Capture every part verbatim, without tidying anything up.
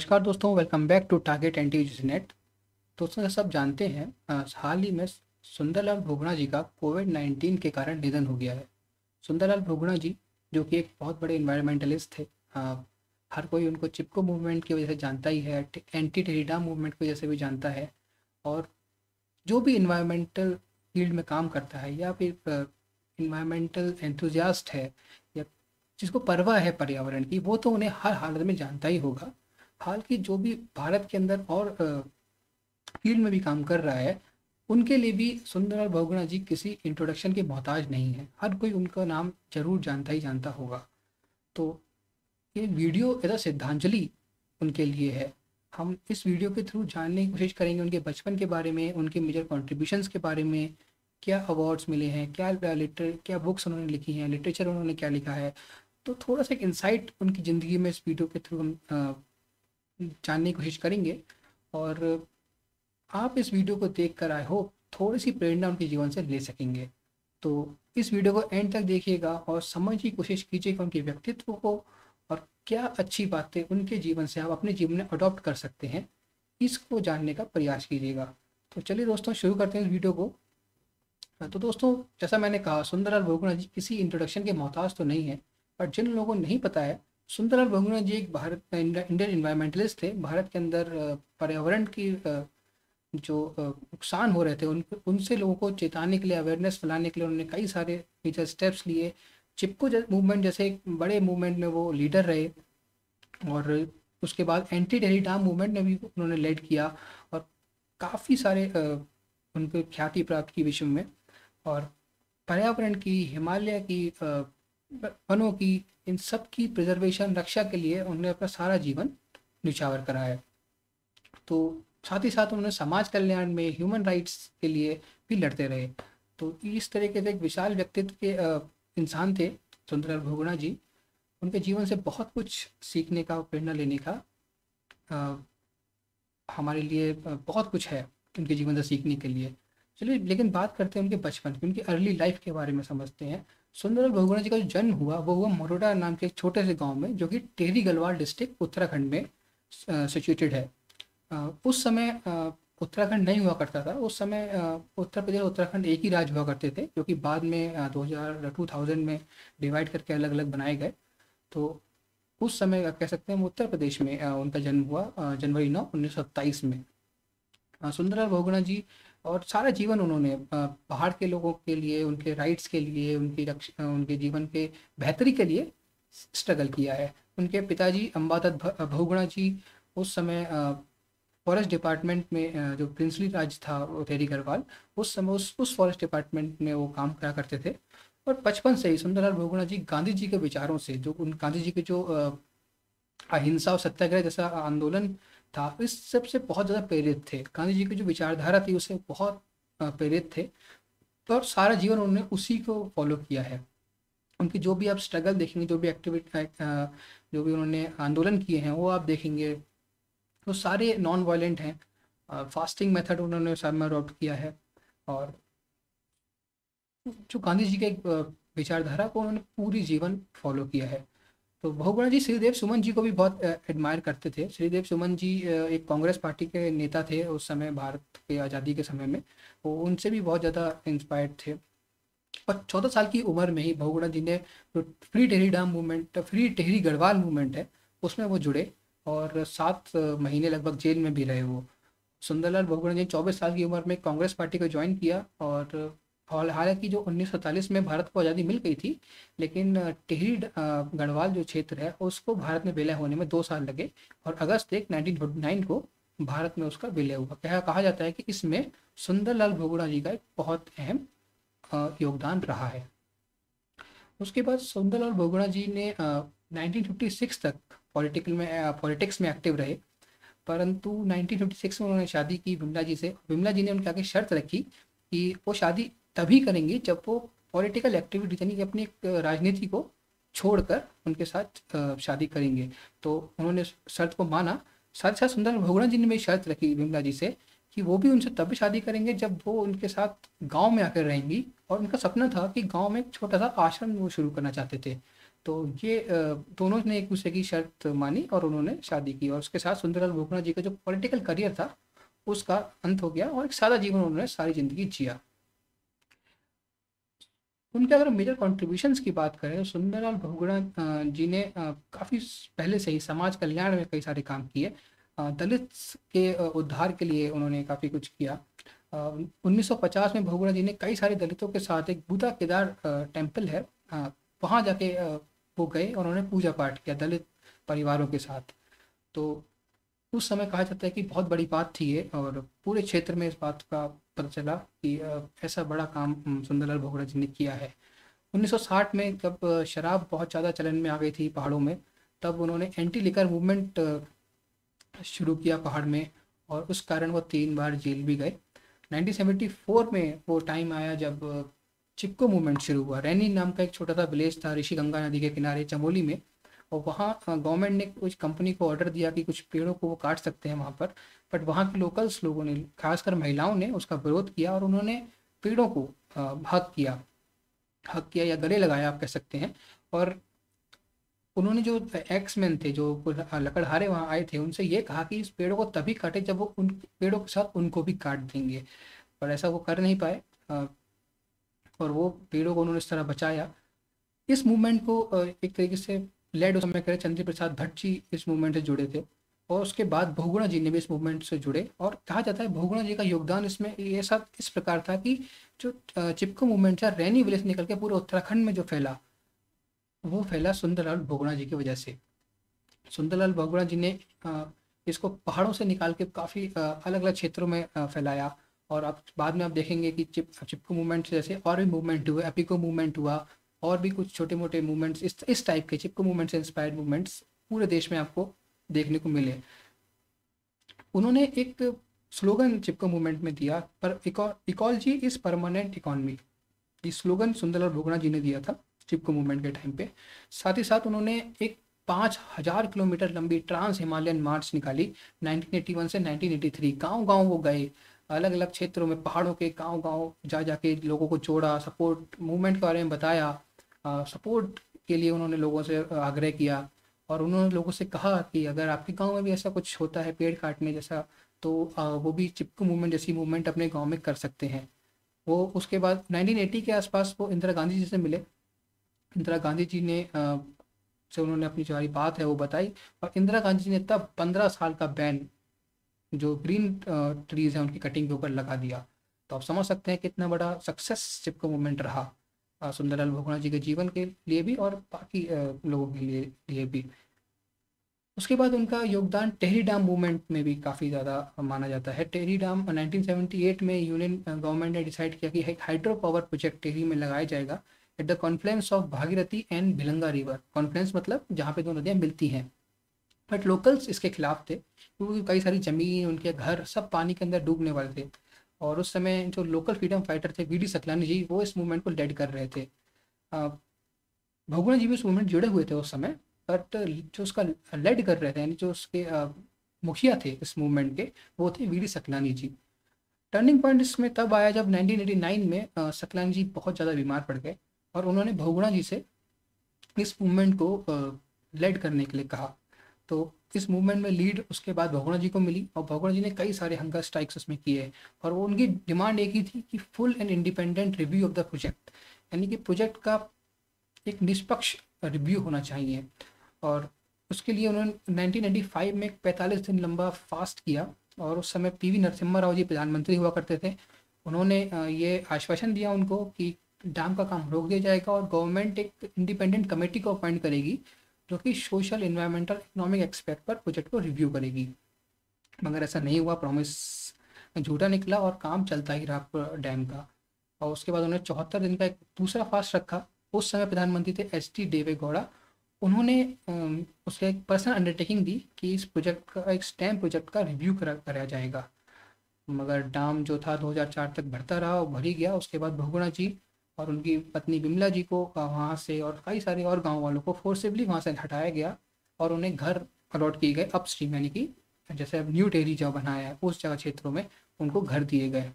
नमस्कार दोस्तों, welcome back to target anti net. दोस्तों, जैसा सब जानते हैं, अ, हाल ही में सुंदरलाल भुगना जी का कोविड नाइन्टीन के कारण निधन हो गया है। सुंदरलाल भुगना जी जो कि एक बहुत बड़े इन्वायरमेंटलिस्ट थे। अ, हर कोई उनको चिपको मूवमेंट की वजह से जानता ही है, एंटी टेरिडा मूवमेंट की वजह से भी जानता है। और जो भी इन्वायरमेंटल फील्ड में काम करता है या फिर इन्वायरमेंटल एंथुजियास्ट है या जिसको परवाह है पर्यावरण की, वो तो उन्हें हर हालत में जानता ही होगा। हाल की जो भी भारत के अंदर और फील्ड में भी काम कर रहा है, उनके लिए भी सुंदरलाल बहुगुणा जी किसी इंट्रोडक्शन के मोहताज नहीं है। हर कोई उनका नाम जरूर जानता ही जानता होगा। तो ये वीडियो एज अ श्रद्धांजलि उनके लिए है। हम इस वीडियो के थ्रू जानने की कोशिश करेंगे उनके बचपन के बारे में, उनके मेजर कॉन्ट्रीब्यूशंस के बारे में, क्या अवार्ड्स मिले हैं, क्या लिटर क्या बुक्स उन्होंने लिखी हैं, लिटरेचर उन्होंने क्या लिखा है। तो थोड़ा सा एक इंसाइट उनकी ज़िंदगी में इस वीडियो के थ्रू हम अ, जानने की कोशिश करेंगे। और आप इस वीडियो को देख कर आई होप थोड़ी सी प्रेरणा उनके जीवन से ले सकेंगे। तो इस वीडियो को एंड तक देखिएगा और समझने की कोशिश कीजिएगा उनके व्यक्तित्व को, और क्या अच्छी बातें उनके जीवन से आप अपने जीवन में अडॉप्ट कर सकते हैं, इसको जानने का प्रयास कीजिएगा। तो चलिए दोस्तों, शुरू करते हैं इस वीडियो को। तो दोस्तों, जैसा मैंने कहा, सुंदरलाल बहुगुणा जी किसी इंट्रोडक्शन के मोहताज तो नहीं है, पर जिन लोगों को नहीं पता है, सुंदरलाल बहुगुणा जी एक भारत इंडियन इन्वायरमेंटलिस्ट थे। भारत के अंदर अ, पर्यावरण की अ, जो अ, नुकसान हो रहे थे उन उनसे लोगों को चेताने के लिए, अवेयरनेस फैलाने के लिए उन्होंने कई सारे मेजर स्टेप्स लिए। चिपको मूवमेंट जैसे एक बड़े मूवमेंट में वो लीडर रहे, और उसके बाद एंटी डेली डाम मूवमेंट में भी उन्होंने लीड किया, और काफ़ी सारे अ, उनको ख्याति प्राप्त की विश्व में। और पर्यावरण की, हिमालय की, अ, वनों की, इन सब की प्रिजर्वेशन, रक्षा के लिए उन्होंने अपना सारा जीवन निछावर करा है। तो साथ ही साथ उन्होंने समाज कल्याण में, ह्यूमन राइट्स के लिए भी लड़ते रहे। तो इस तरीके से एक विशाल व्यक्तित्व के अ, इंसान थे सुंदरलाल बहुगुणा जी। उनके जीवन से बहुत कुछ सीखने का, प्रेरणा लेने का अ, हमारे लिए अ, बहुत कुछ है उनके जीवन से सीखने के लिए। चलिए, लेकिन बात करते हैं उनके बचपन की, उनकी अर्ली लाइफ के बारे में समझते हैं। सुंदरलाल बहुगुणा जी का जो जन्म हुआ वो हुआ मरोड़ा नाम के एक छोटे से गांव में, जो कि टेहरी गढ़वाल डिस्ट्रिक्ट उत्तराखंड में सिचुएटेड है। अ, उस समय अ, उत्तराखंड नहीं हुआ करता था। उस समय अ, उत्तर प्रदेश और उत्तराखंड एक ही राज्य हुआ करते थे, जो कि बाद में अ, दो हज़ार टू थाउज़ेंड में डिवाइड करके अलग अलग बनाए गए। तो उस समय कह सकते हैं उत्तर प्रदेश में अ, उनका जन्म हुआ, अ, जनवरी नौ उन्नीस सौ सत्ताईस में। अ, सुंदरलाल बहुगुणा जी और सारा जीवन उन्होंने अ, बाहर के लोगों के लिए, उनके राइट्स के लिए, उनकी रक्षा, उनके जीवन के बेहतरी के लिए स्ट्रगल किया है। उनके पिताजी अंबादत्त भ- बहुगुणा जी उस समय फॉरेस्ट डिपार्टमेंट में, अ, जो प्रिंसली राज था वो टेरी गढ़वाल, उस समय उस उस फॉरेस्ट डिपार्टमेंट में वो काम करा करते थे। और बचपन से ही सुंदरलाल बहुगुणा जी गांधी जी के विचारों से, जो उन गांधी जी के जो अ, अहिंसा और सत्याग्रह जैसा आंदोलन था, इस सब से बहुत ज़्यादा प्रेरित थे। गांधी जी की जो विचारधारा थी उससे बहुत अ, प्रेरित थे, और सारा जीवन उन्होंने उसी को फॉलो किया है। उनकी जो भी आप स्ट्रगल देखेंगे, जो भी एक्टिविटी, जो भी उन्होंने आंदोलन किए हैं, वो आप देखेंगे वो सारे नॉन वायलेंट हैं। फास्टिंग मेथड उन्होंने सब में अडॉप्ट किया है, और जो गांधी जी के एक, अ, विचारधारा को उन्होंने पूरी जीवन फॉलो किया है। तो बहुगुणा जी श्रीदेव सुमन जी को भी बहुत एडमायर करते थे। श्रीदेव सुमन जी अ, एक कांग्रेस पार्टी के नेता थे उस समय, भारत के आज़ादी के समय में। वो उनसे भी बहुत ज़्यादा इंस्पायर्ड थे। और चौदह साल की उम्र में ही बहुगुणा जी ने जो free Tehri dam movement, free Tehri Garhwal movement है, उसमें वो जुड़े, और सात अ, महीने लगभग जेल में भी रहे वो। सुंदरलाल बहुगुणा जी ने चौबीस साल की उम्र में कांग्रेस पार्टी को ज्वाइन किया। और हाल हालांकि जो उन्नीस सौ सैंतालीस में भारत को आज़ादी मिल गई थी, लेकिन अ, टिहरी ड- अ, गढ़वाल जो क्षेत्र है उसको भारत में विलय होने में दो साल लगे, और अगस्त एक नाइनटीन फोर्टी नाइन को भारत में उसका विलय हुआ। कहा कहा जाता है कि इसमें सुंदरलाल बहुगुणा जी का एक बहुत अहम अ, योगदान रहा है। उसके बाद सुंदरलाल बहुगुणा जी ने नाइनटीन फिफ्टी सिक्स तक पॉलिटिकल में पॉलिटिक्स में एक्टिव रहे। परंतु नाइनटीन फिफ्टी सिक्स में उन्होंने शादी की विमला जी से। विमला जी ने उनके आगे शर्त रखी कि वो शादी तभी करेंगी जब वो पॉलिटिकल एक्टिविटी, यानी कि अपनी एक राजनीति को छोड़कर उनके साथ अ, शादी करेंगे। तो उन्होंने शर्त को माना। साथ ही साथ सुंदर बहुगुणा जी ने भी शर्त रखी विमला जी से कि वो भी उनसे तभी शादी करेंगे जब वो उनके साथ गांव में आकर रहेंगी। और उनका सपना था कि गांव में एक छोटा सा आश्रम वो शुरू करना चाहते थे। तो ये अ, दोनों ने एक दूसरे की शर्त मानी और उन्होंने शादी की, और उसके साथ सुंदरलाल बोगरा जी का जो पॉलिटिकल करियर था उसका अंत हो गया और एक सादा जीवन उन्होंने सारी जिंदगी जिया। उनके अगर मेजर कॉन्ट्रीब्यूशंस की बात करें तो सुंदरलाल बहुगुणा अ, जी ने अ, काफ़ी पहले से ही समाज कल्याण में कई सारे काम किए। अ, दलित के अ, उद्धार के लिए उन्होंने काफ़ी कुछ किया। उन्नीस सौ पचास में बहुगुणा जी ने कई सारे दलितों के साथ एक बुधा केदार अ, टेम्पल है, अ, वहाँ जाके अ, वो गए और उन्होंने पूजा पाठ किया दलित परिवारों के साथ। तो उस समय कहा जाता है कि बहुत बड़ी बात थी ये, और पूरे क्षेत्र में इस बात का पता चला कि अ, ऐसा बड़ा काम अम, सुंदरलाल बोगरा जी ने किया है। उन्नीस सौ साठ में जब अ, शराब बहुत ज़्यादा चलन में आ गई थी पहाड़ों में, तब उन्होंने एंटी लिकर मूवमेंट शुरू किया पहाड़ में, और उस कारण वो तीन बार जेल भी गए। नाइनटीन सेवेंटी फोर में वो टाइम आया जब अ, चिपको मूवमेंट शुरू हुआ। रैनी नाम का एक छोटा सा विलेज था ऋषि गंगा नदी के किनारे चमोली में, और वहाँ गवर्नमेंट ने कुछ कंपनी को ऑर्डर दिया कि कुछ पेड़ों को वो काट सकते हैं वहाँ पर, बट वहाँ के लोकल्स लोगों ने, खासकर महिलाओं ने उसका विरोध किया और उन्होंने पेड़ों को अ, हक किया हक किया या गले लगाया आप कह सकते हैं। और उन्होंने जो एक्स मैन थे, जो लकड़हारे वहाँ आए थे, उनसे ये कहा कि इस पेड़ों को तभी काटे जब वो उन पेड़ों के साथ उनको भी काट देंगे, पर ऐसा वो कर नहीं पाए। अ, और वो पेड़ों को उन्होंने इस तरह बचाया। इस मूवमेंट को अ, एक तरीके से लेड उस समय करे चंद्र प्रसाद भट्ट जी इस मूवमेंट से जुड़े थे, और उसके बाद बहुगुणा जी ने भी इस मूवमेंट से जुड़े। और कहा जाता है बहुगुणा जी का योगदान इसमें ये सब इस प्रकार था कि जो अ, चिपको मूवमेंट था रैनी विलेज से निकल के पूरे उत्तराखंड में जो फैला, वो फैला सुंदरलाल बहुगुणा जी की वजह से। सुंदरलाल बहुगुणा जी ने अ, इसको पहाड़ों से निकाल के काफ़ी अलग अलग क्षेत्रों में अ, फैलाया। और आप बाद में आप देखेंगे कि चिप चिपको मूवमेंट जैसे और भी मूवमेंट हुए, एपिको मूवमेंट हुआ, और भी कुछ छोटे मोटे मूवमेंट्स इस इस टाइप के चिपको मूवमेंट से इंस्पायर्ड मूवमेंट्स पूरे देश में आपको देखने को मिले। उन्होंने एक स्लोगन चिपको मूवमेंट में दिया, पर इकोलॉजी इज परमानेंट इकोनॉमी, ये स्लोगन सुंदरलाल बोगरा जी ने दिया था चिपको मूवमेंट के टाइम पे। साथ ही साथ उन्होंने एक पाँच हजार किलोमीटर लंबी ट्रांस हिमालयन मार्च निकाली नाइनटीन एटी वन से नाइनटीन एटी थ्री। गांव गांव वो गए, अलग अलग क्षेत्रों में पहाड़ों के गांव गांव जा जाके लोगों को जोड़ा, सपोर्ट मूवमेंट के बारे में बताया, सपोर्ट के लिए उन्होंने लोगों से आग्रह किया। और उन्होंने लोगों से कहा कि अगर आपके गांव में भी ऐसा कुछ होता है पेड़ काटने जैसा, तो आ, वो भी चिपको मूवमेंट जैसी मूवमेंट अपने गांव में कर सकते हैं। वो उसके बाद नाइनटीन एटी के आसपास वो इंदिरा गांधी जी से मिले। इंदिरा गांधी जी ने अ, से उन्होंने अपनी जो सारी बात है वो बताई, और इंदिरा गांधी जी ने तब पंद्रह साल का बैन जो ग्रीन ट्रीज है उनकी कटिंग के ऊपर लगा दिया। तो आप समझ सकते हैं कितना बड़ा सक्सेस चिपको मूवमेंट रहा अ, सुंदरलाल बहुगुणा जी के जीवन के लिए भी और बाकी अ, लोगों के लिए लिए भी। उसके बाद उनका योगदान टेहरी डैम मूवमेंट में भी काफ़ी ज़्यादा माना जाता है। Tehri dam nineteen seventy eight में यूनियन गवर्नमेंट ने डिसाइड किया कि एक हाइड्रो पावर प्रोजेक्ट टेहरी में लगाया जाएगा at the confluence of Bhagirathi and Bhilanga river. Confluence मतलब जहाँ पे दो नदियाँ मिलती हैं। बट लोकल्स इसके खिलाफ थे क्योंकि कई सारी ज़मीन, उनके घर सब पानी के अंदर डूबने वाले थे। और उस समय जो लोकल फ्रीडम फाइटर थे वी डी सकलानी जी, वो इस मूवमेंट को लेड कर रहे थे। अ, बहुगुणा जी भी उस मूवमेंट जुड़े हुए थे उस समय, बट जो उसका लेड कर रहे थे, यानी जो उसके अ, मुखिया थे इस मूवमेंट के, वो थे V D Sakalani ji. Turning point इसमें तब आया जब नाइनटीन एटी नाइन में अ, सकलानी जी बहुत ज़्यादा बीमार पड़ गए, और उन्होंने बहुगुणा जी से इस मूवमेंट को लेड करने के लिए कहा। तो इस मूवमेंट में लीड उसके बाद बहुगुणा जी को मिली, और बहुगुणा जी ने कई सारे हंगर स्ट्राइक्स उसमें किए। और वो उनकी डिमांड एक ही थी कि full and independent review of the project, यानी कि प्रोजेक्ट का एक निष्पक्ष रिव्यू होना चाहिए। और उसके लिए उन्होंने नाइनटीन नाइंटी फाइव में एक पैंतालीस दिन लंबा फास्ट किया, और उस समय पी वी नरसिम्हा राव जी प्रधानमंत्री हुआ करते थे। उन्होंने अ, ये आश्वासन दिया उनको कि डैम का काम रोक दिया जाएगा और गवर्नमेंट एक इंडिपेंडेंट कमेटी को अपॉइंट करेगी जो कि सोशल, इन्वायरमेंटल, इकोनॉमिक एक्सपेक्ट पर प्रोजेक्ट को रिव्यू करेगी। मगर ऐसा नहीं हुआ, प्रॉमिस झूठा निकला और काम चलता ही रहा डैम का। और उसके बाद उन्होंने चौहत्तर दिन का एक दूसरा फास्ट रखा। उस समय प्रधानमंत्री थे एच डी देवे गौड़ा। उन्होंने अम, उसका एक पर्सनल अंडरटेकिंग दी कि इस प्रोजेक्ट का, एक स्टैम प्रोजेक्ट का रिव्यू करा कराया जाएगा। मगर डैम जो था दो हज़ार चार तक बढ़ता रहा और भर ही गया। उसके बाद बहुगुणा जी और उनकी पत्नी बिमला जी को अ, वहाँ से और कई सारे और गांव वालों को फोर्सिबली वहाँ से हटाया गया, और उन्हें घर अलॉट किए गए अपस्ट्रीम, यानी कि जैसे अब न्यू टेहरी जो बनाया है उस जगह क्षेत्रों में उनको घर दिए गए।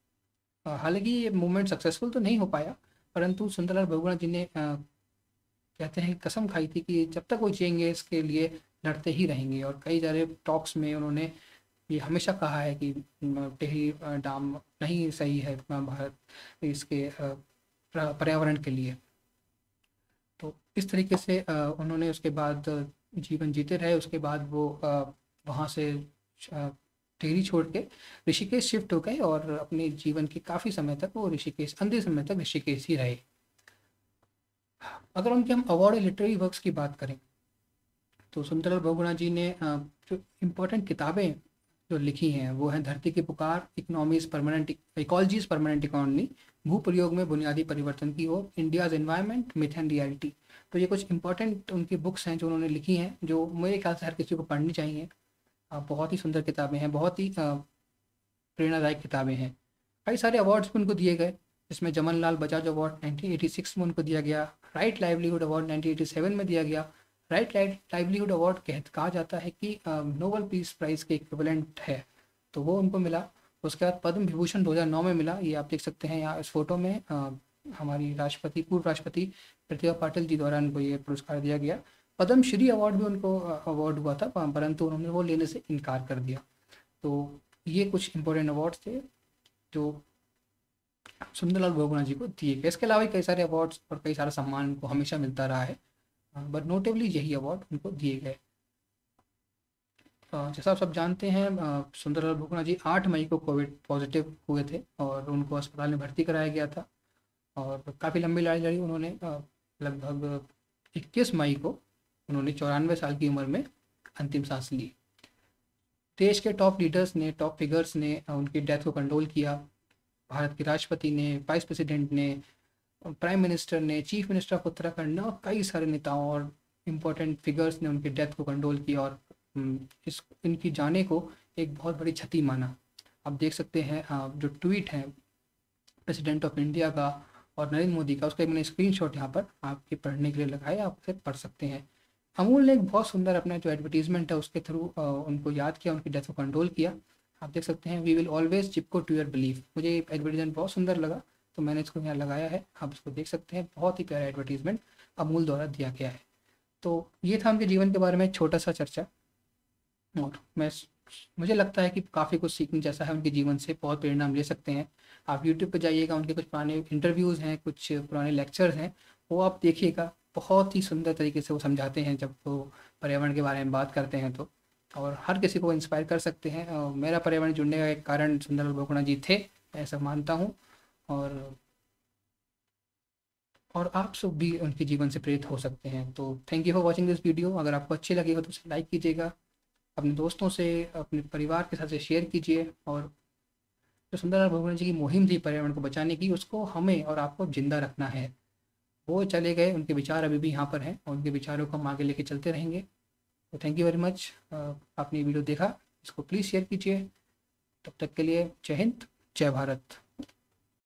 अ, हालांकि ये मूवमेंट सक्सेसफुल तो नहीं हो पाया, परंतु सुंदरलाल बहुगुणा जी ने अ, कहते हैं कसम खाई थी कि जब तक वो जिएंगे इसके लिए लड़ते ही रहेंगे। और कई सारे टॉक्स में उन्होंने ये हमेशा कहा है कि म, टिहरी अ, डैम नहीं सही है अ, भारत इसके अ, प्र- पर्यावरण के लिए। तो इस तरीके से अ, उन्होंने उसके बाद अ, जीवन जीते रहे। उसके बाद वो अ, वहाँ से अ, टिहरी छोड़ के ऋषिकेश शिफ्ट हो गए और अपने जीवन के काफ़ी समय तक वो ऋषिकेश अंतिम समय तक ऋषिकेश ही रहे। अगर उनके हम अवार्ड लिटरेरी वर्क्स की बात करें तो सुंदरलाल बहुगुणा जी ने अ, जो इम्पोर्टेंट किताबें जो लिखी हैं वो हैं धरती की पुकार, economies permanent ecologies permanent economy, भूप्रयोग में बुनियादी परिवर्तन की ओर, India's environment myth and reality. तो ये कुछ इंपॉर्टेंट उनकी बुक्स हैं जो उन्होंने लिखी हैं, जो मेरे ख्याल से हर किसी को पढ़नी चाहिए। अ, बहुत ही सुंदर किताबें हैं, बहुत ही अ, प्रेरणादायक किताबें हैं। कई सारे अवार्ड्स भी उनको दिए गए, जिसमें Jamnalal Bajaj award nineteen eighty six में उनको दिया गया, right livelihood award nineteen eighty seven में दिया गया। राइट लाइवलीहुड अवार्ड कह कहा जाता है कि नोबेल पीस प्राइज़ के इक्विवेलेंट है, तो वो उनको मिला। उसके बाद पद्म विभूषण दो हज़ार नौ में मिला, ये आप देख सकते हैं यहाँ इस फोटो में। अ, हमारी राष्ट्रपति पूर्व राष्ट्रपति प्रतिभा पाटिल जी द्वारा उनको ये पुरस्कार दिया गया। पद्म श्री अवार्ड भी उनको अवार्ड हुआ था, परंतु उन्होंने वो लेने से इनकार कर दिया। तो ये कुछ इंपॉर्टेंट अवार्ड्स थे जो सुंदरलाल बहुगुणा जी को दिए गए। इसके अलावा भी कई सारे अवार्ड्स और कई सारा सम्मान उनको हमेशा मिलता रहा है, बट नोटेबली यही अवार्ड उनको दिए गए। अ, जैसा आप सब जानते हैं, अ, सुंदरलाल बहुगुणा जी आठ मई को कोविड पॉजिटिव हुए थे और उनको अस्पताल में भर्ती कराया गया था। और काफ़ी लंबी लड़ाई लड़ी उन्होंने। अ, लगभग इक्कीस मई को उन्होंने चौरानवे साल की उम्र में अंतिम सांस ली। देश के टॉप लीडर्स ने, टॉप फिगर्स ने अ, उनकी डेथ को कंडोल किया। भारत के राष्ट्रपति ने, वाइस प्रेसिडेंट ने, प्राइम मिनिस्टर ने, चीफ मिनिस्टर ऑफ उत्तराखंड ने और कई सारे नेताओं और इम्पोर्टेंट फिगर्स ने उनकी डेथ को कंडोल किया और हम्म, इस इनकी जाने को एक बहुत बड़ी क्षति माना। आप देख सकते हैं अ, जो ट्वीट है प्रेसिडेंट ऑफ इंडिया का और नरेंद्र मोदी का, उसका एक मैंने स्क्रीनशॉट यहाँ पर आपके पढ़ने के लिए लगाया, आप उसे पढ़ सकते हैं। अमूल ने एक बहुत सुंदर अपना जो एडवर्टीजमेंट है उसके थ्रू उनको याद किया, उनकी डेथ को कंट्रोल किया। आप देख सकते हैं, we will always Chipko to your belief. मुझे ये एडवर्टीजमेंट बहुत सुंदर लगा, तो मैंने इसको यहाँ लगाया है, आप इसको देख सकते हैं। बहुत ही प्यारा एडवर्टीजमेंट अमूल द्वारा दिया गया है। तो ये था उनके जीवन के बारे में एक छोटा सा चर्चा। और मैं मुझे लगता है कि काफ़ी कुछ सीखने जैसा है उनके जीवन से, बहुत प्रेरणा हम ले सकते हैं। आप यूट्यूब पे जाइएगा, उनके कुछ पुराने इंटरव्यूज़ हैं, कुछ पुराने लेक्चर्स हैं, वो आप देखिएगा। बहुत ही सुंदर तरीके से वो समझाते हैं जब वो पर्यावरण के बारे में बात करते हैं तो। और हर किसी को इंस्पायर कर सकते हैं। अ, मेरा पर्यावरण जुड़ने का एक कारण सुंदरलाल बहुगुणा जी थे, मैं ऐसा मानता हूँ। और और आप सब भी उनके जीवन से प्रेरित हो सकते हैं। तो thank you for watching this video. अगर आपको अच्छी लगी हो तो उसे लाइक कीजिएगा, अपने दोस्तों से, अपने परिवार के साथ से शेयर कीजिए। और जो सुंदरलाल बहुगुणा जी की मुहिम थी पर्यावरण को बचाने की, उसको हमें और आपको जिंदा रखना है। वो चले गए, उनके विचार अभी भी यहाँ पर हैं और उनके विचारों को हम आगे लेके चलते रहेंगे। तो थैंक यू वेरी मच। आपने वीडियो देखा, इसको प्लीज़ शेयर कीजिए। तब तक के लिए जय हिंद, जय भारत।